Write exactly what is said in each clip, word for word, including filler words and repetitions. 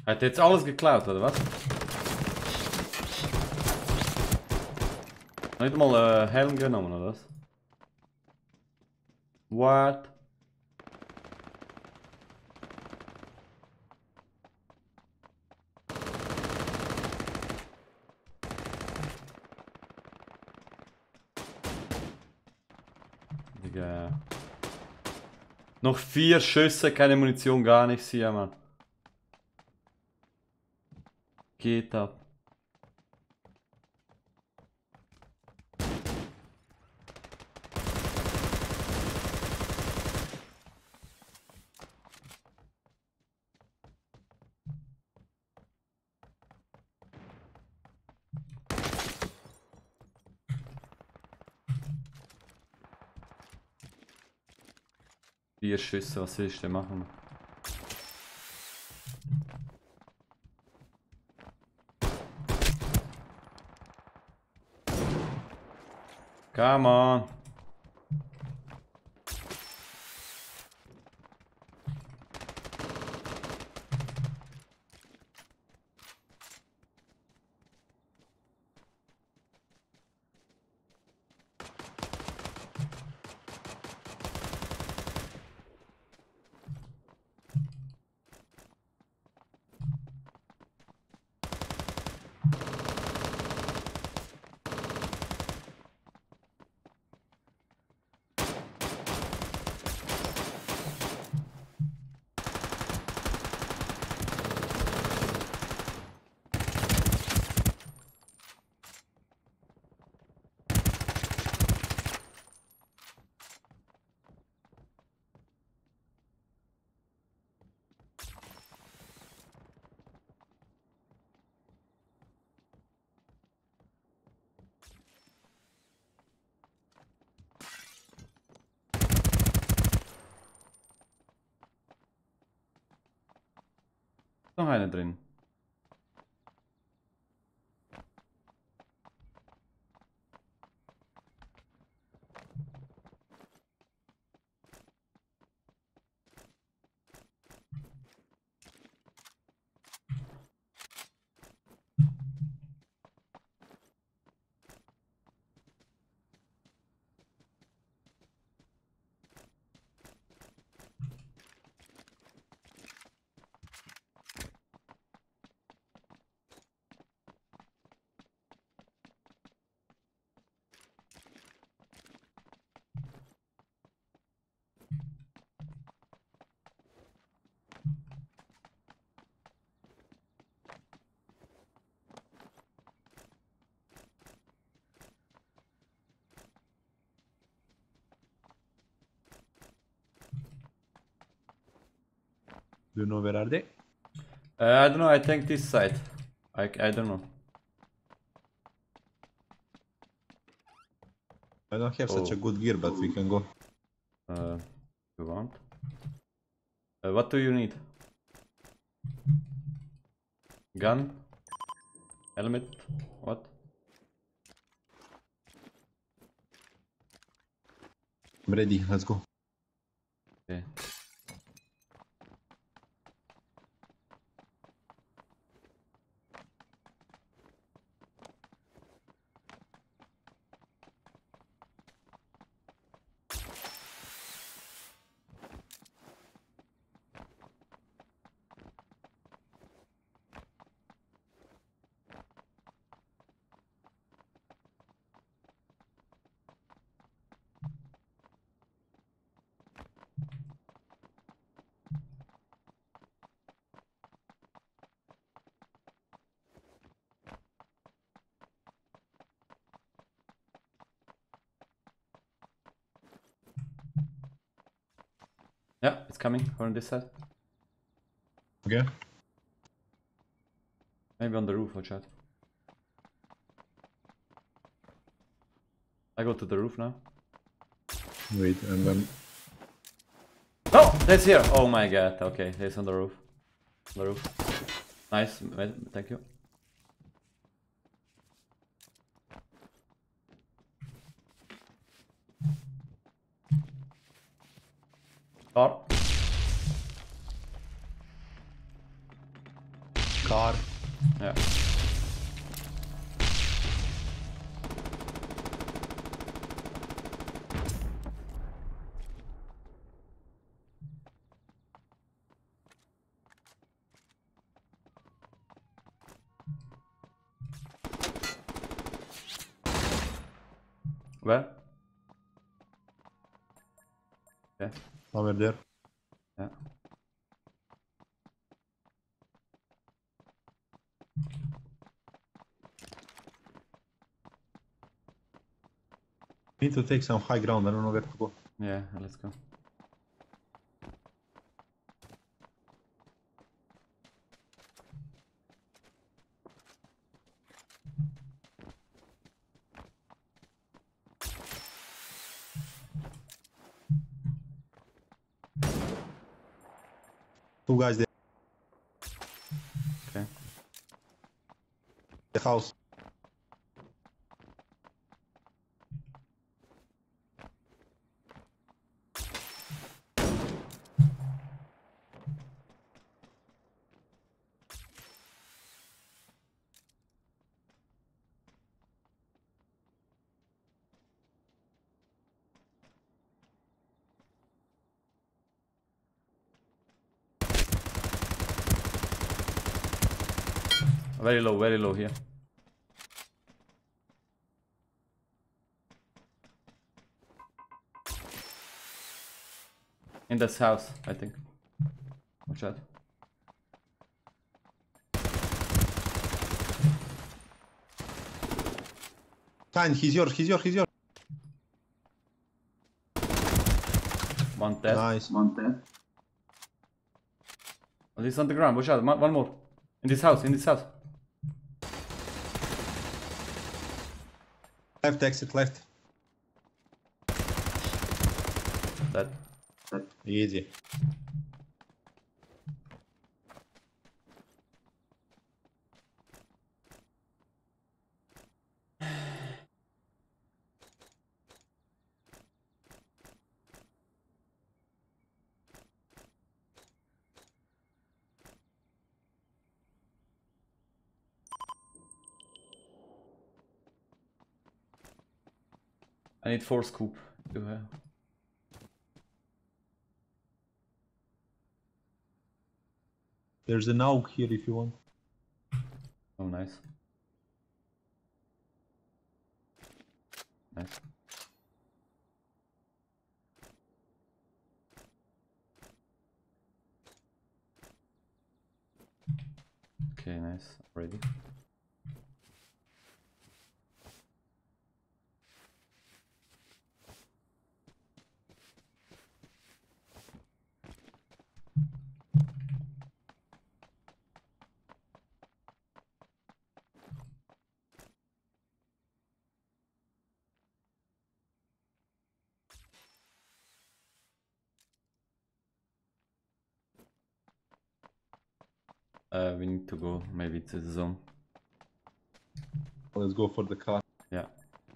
Hat er jetzt alles geklaut, oder was? Nicht mal einen Helm genommen, oder was? What? Digga. Noch vier Schüsse, keine Munition, gar nichts hier, Mann. Geht ab. Vier Schüsse, was will ich denn machen? Come on. Noch eine drin. Do you know where are they? Uh, I don't know, I think this side. I, I don't know. I don't have such a Oh. good gear, but we can go. Uh, you want? Uh, what do you need? Gun? Helmet? What? I'm ready, let's go. Okay. Yeah, it's coming from this side. Okay. Maybe on the roof, watch out. I go to the roof now. Wait, and then... Oh, that's here! Oh my god, okay, he's on the roof. On the roof. Nice, thank you. Car. car. Yeah. Where? Okay. Somewhere there. Yeah. Need to take some high ground. I don't know where to go. Yeah, let's go. Two guys there. Okay. The house. Very low, very low here. In this house, I think. Watch out. Fine, he's yours, he's yours, he's yours. One dead. Nice. One dead. Oh, he's on the ground. Watch out. One one more. In this house. In this house. Left exit, left. Dead. Easy. I need four scoop. You have. There's an AUG here if you want. Oh, nice. Nice. Okay, nice. Ready. Uh, we need to go maybe to the zone. Let's go for the car. Yeah.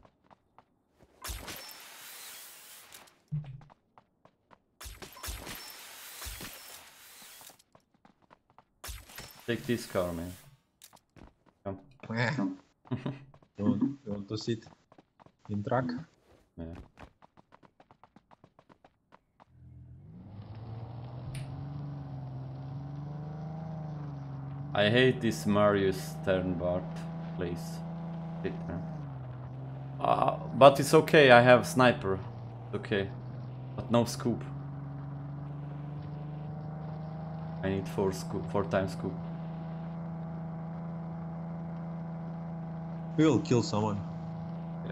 Take this car, man. Come. you, want, you want to sit in truck? Yeah. I hate this Marius Sternbart place. Shit, man. Uh, but it's okay, I have sniper. Okay. But no scoop. I need four scoop, four times scoop. We will kill someone. Yeah.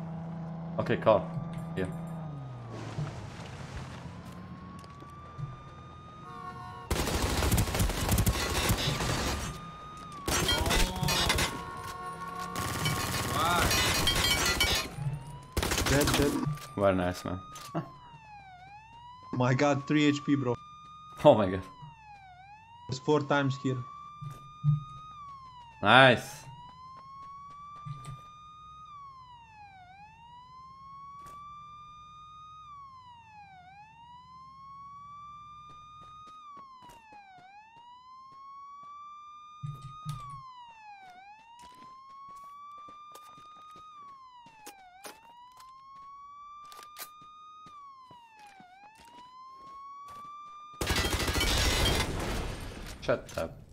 Okay, car. Here. Dead, dead. Very nice, man. My god, three H P, bro. Oh my god. There's four times here. Nice. Shut up.